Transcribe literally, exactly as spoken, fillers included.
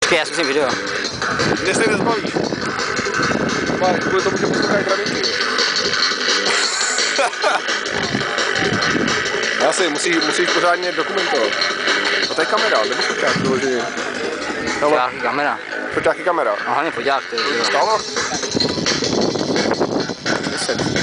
Počkej, já zkusím video. Mě se nezbavíš. Máš, kvůli tomu, že posloucháš radinky. Já si, musí, musíš pořádně dokumentovat. A to je kamera, nebo foťák vyloženě. Foťák i kamera. Foťák i kamera. A hlavně foťák, to je. Stalo? deset.